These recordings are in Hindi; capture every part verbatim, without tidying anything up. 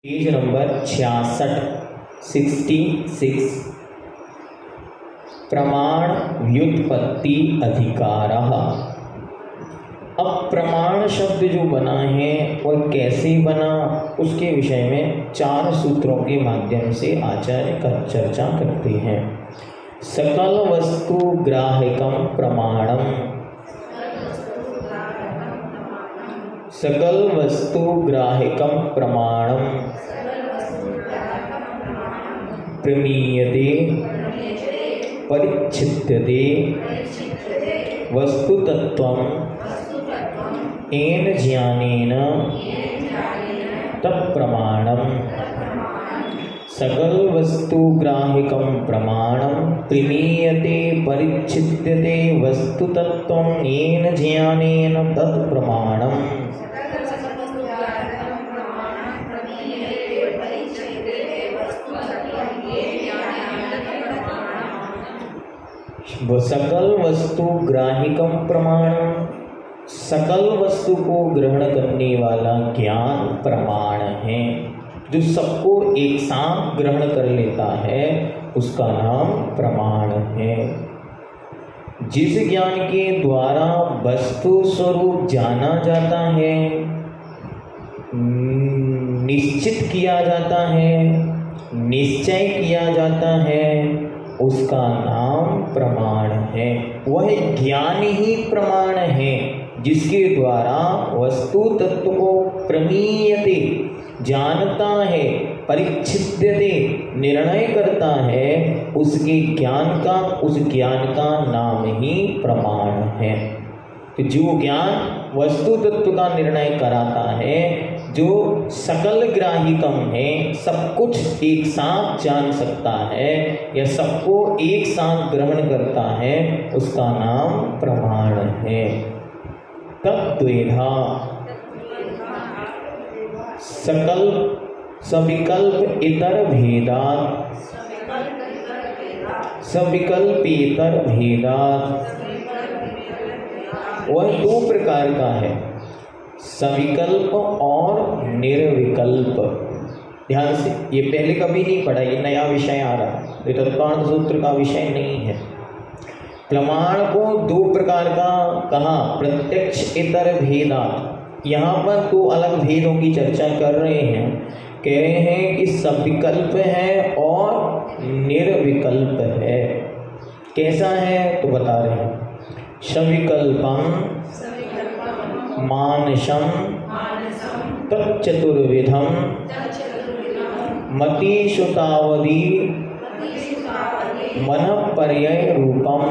पेज नंबर छियासठ सिक्सटी सिक्स प्रमाण व्युत्पत्ति अधिकार। अब प्रमाण शब्द जो बना है वह कैसे बना उसके विषय में चार सूत्रों के माध्यम से आचार्य का चर्चा करते हैं। सकल वस्तु ग्राहकम प्रमाणम, सकल वस्तु ग्राहकम प्रमाणम प्रमीयते परिच्छिद्यते वस्तुतत्वं येन ज्ञानेन तत्प्रमाणम्। सकल वस्तु ग्राहकं प्रमाणं प्रमीयते परिच्छिद्यते वस्तुतत्वं येन ज्ञानेन तत्प्रमाणम्। सकल वस्तु ग्राहिकम प्रमाण, सकल वस्तु को ग्रहण करने वाला ज्ञान प्रमाण है। जो सबको एक साथ ग्रहण कर लेता है उसका नाम प्रमाण है। जिस ज्ञान के द्वारा वस्तु स्वरूप जाना जाता है, निश्चित किया जाता है, निश्चय किया जाता है, उसका नाम प्रमाण है। वह ज्ञान ही प्रमाण है जिसके द्वारा वस्तु तत्व को प्रमीयते जानता है, परिच्छिद्यते निर्णय करता है, उसके ज्ञान का उस ज्ञान का नाम ही प्रमाण है। तो जो ज्ञान वस्तु तत्व का निर्णय कराता है, जो सकल ग्राहिकम है, सब कुछ एक साथ जान सकता है या सबको एक साथ ग्रहण करता है, उसका नाम प्रमाण है। तद्वेधा सकल सविकल्प इतर भेदात्, सविकल्पेतर भेदात् वह दो प्रकार का है, सविकल्प और निर्विकल्प। ध्यान से, ये पहले कभी नहीं पढ़ा, ये नया विषय आ रहा है, ये तत्वार्थ सूत्र का विषय नहीं है। प्रमाण को दो प्रकार का कहा, प्रत्यक्ष इतर भेदात्। यहाँ पर दो अलग भेदों की चर्चा कर रहे हैं, कह रहे हैं कि सविकल्प है और निर्विकल्प है। कैसा है तो बता रहे हैं। सविकल्पम मानसम तच्चतुर्विधम मति श्रुतावधि मन पर्यय रूपम।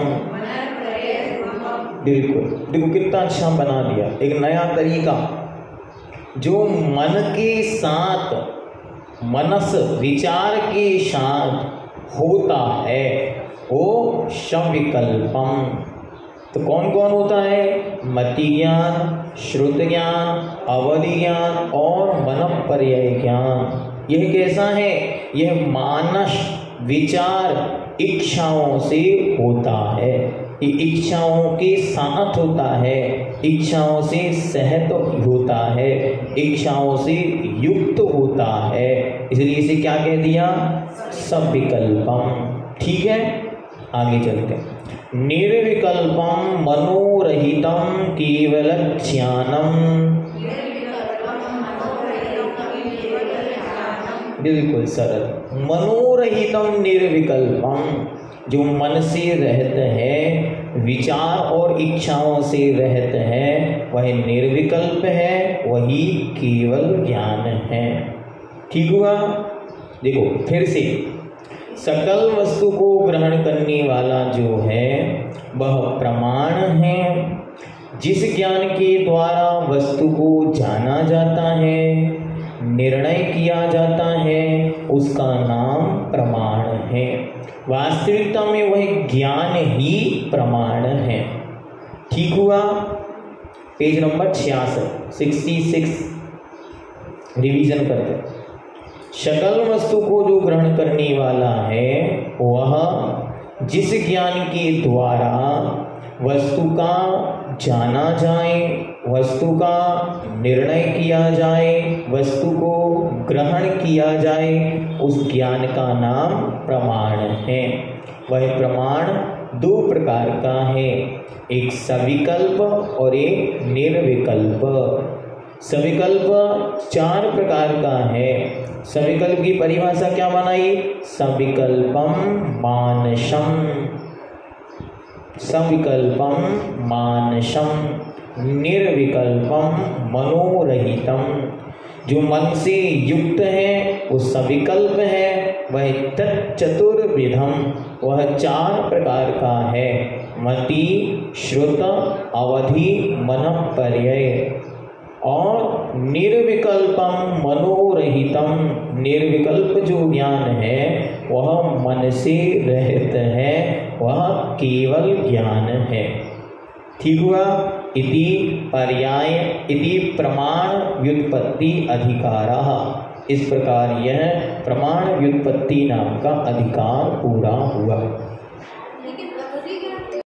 बिल्कुल, देखो कितना अच्छा बना दिया, एक नया तरीका। जो मन के साथ, मनस विचार के साथ होता है वो सविकल्पम। तो कौन कौन होता है? मति ज्ञान, श्रुत ज्ञान, अवधि ज्ञान और मन पर्यय ज्ञान। यह कैसा है? यह मानस विचार इच्छाओं से होता है, ये इच्छाओं के साथ होता है, इच्छाओं से सहत होता है, इच्छाओं से युक्त होता है, इसलिए इसे क्या कह दिया? सविकल्पम। ठीक है, आगे चलते हैं। निर्विकल्पम मनोरहितम केवल ज्ञानम। बिल्कुल सरल। मनोरहितम निर्विकल्पम, जो मन से रहत है, विचार और इच्छाओं से रहत है, वह निर्विकल्प है, वही केवल ज्ञान है। ठीक हुआ? देखो फिर से, सकल वस्तु को ग्रहण करने वाला जो है वह प्रमाण है। जिस ज्ञान के द्वारा वस्तु को जाना जाता है, निर्णय किया जाता है, उसका नाम प्रमाण है। वास्तविकता में वह ज्ञान ही प्रमाण है। ठीक हुआ? पेज नंबर छियासठ सिक्सटी सिक्स रिवीजन करते हैं। सकल वस्तु को जो ग्रहण करने वाला है वह जिस ज्ञान के द्वारा वस्तु का जाना जाए, वस्तु का निर्णय किया जाए, वस्तु को ग्रहण किया जाए, उस ज्ञान का नाम प्रमाण है। वह प्रमाण दो प्रकार का है, एक सविकल्प और एक निर्विकल्प। सविकल्प चार प्रकार का है। सविकल्प की परिभाषा क्या बनाई? सविकल्पम मानसम, सविकल्पम मानसम, निर्विकल्पम मनोरहितम। जो मन से युक्त है वो सविकल्प है, वह तच्चतुर्विधम, वह चार प्रकार का है, मति, श्रुत, अवधि, मनःपर्यय। और निर्विकल्पम मनोरहितम, निर्विकल्प जो ज्ञान है वह मन से रहित है, वह केवल ज्ञान है। ठीक हुआ? इति पर्याय इति प्रमाण व्युत्पत्ति अधिकारः। इस प्रकार यह प्रमाण व्युत्पत्ति नाम का अधिकार पूरा हुआ।